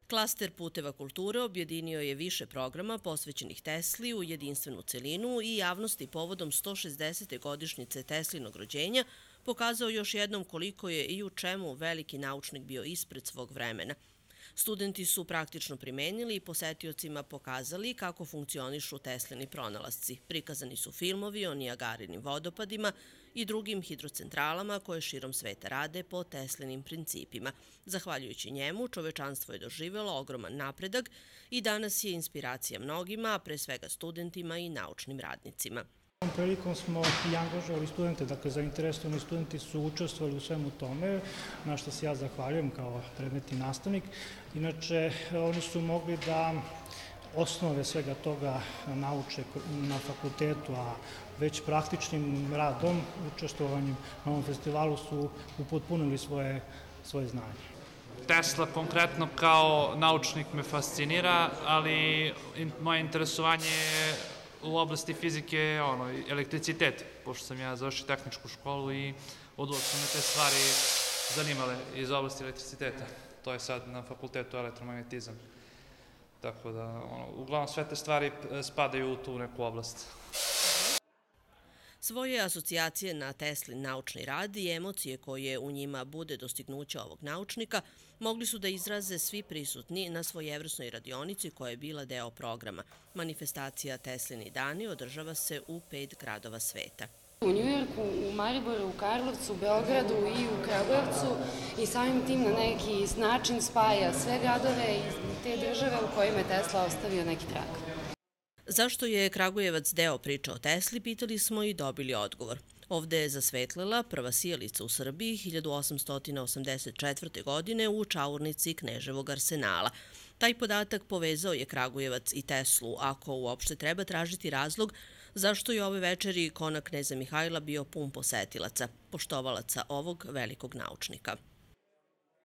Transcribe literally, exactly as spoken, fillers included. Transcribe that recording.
Klaster puteva kulture objedinio je više programa posvećenih Tesli u jedinstvenu celinu i javnosti povodom sto šezdesete godišnjice Teslinog rođenja pokazao još jednom koliko je i u čemu veliki naučnik bio ispred svog vremena. Studenti su praktično primenili i posetiocima pokazali kako funkcionišu Teslini pronalasci. Prikazani su filmovi o Nijagarinim vodopadima i drugim hidrocentralama koje širom sveta rade po Teslinim principima. Zahvaljujući njemu, čovečanstvo je doživjelo ogroman napredak i danas je inspiracija mnogima, a pre svega studentima i naučnim radnicima. Ovom prilikom smo i angažovali studente, dakle zainteresovani studenti su učestvovali u svemu tome, na što se ja zahvaljujem kao predmetni nastavnik. Inače, oni su mogli da osnove svega toga nauče na fakultetu, a već praktičnim radom, učestvovanjem na ovom festivalu su upotpunili svoje, svoje znanje. Tesla konkretno kao naučnik me fascinira, ali moje interesovanje je u oblasti fizike, ono, elektricitet, pošto sam ja završio tehničku školu i od uvek su me te stvari zanimale iz oblasti elektriciteta. To je sad na fakultetu elektromagnetizam. Tako da, ono, uglavnom sve te stvari spadaju u tu neku oblast. Svoje asocijacije na Teslin naučni rad i emocije koje u njima bude dostignuća ovog naučnika mogli su da izraze svi prisutni na svojevrsnoj radionici koja je bila deo programa. Manifestacija Teslini dani održava se u pet gradova sveta. U Njujorku, u Mariboru, u Karlovcu, u Beogradu i u Kragujevcu i samim tim na neki način spaja sve gradove i te države u kojima je Tesla ostavio neki trag. Zašto je Kragujevac deo priče o Tesli, pitali smo i dobili odgovor. Ovde je zasvetlila prva sijalica u Srbiji hiljadu osamsto osamdeset četvrte. godine u čaurnici Kneževog arsenala. Taj podatak povezao je Kragujevac i Teslu, ako uopšte treba tražiti razlog zašto je ove večeri kona kneza Mihajla bio pun posetilaca, poštovalaca ovog velikog naučnika.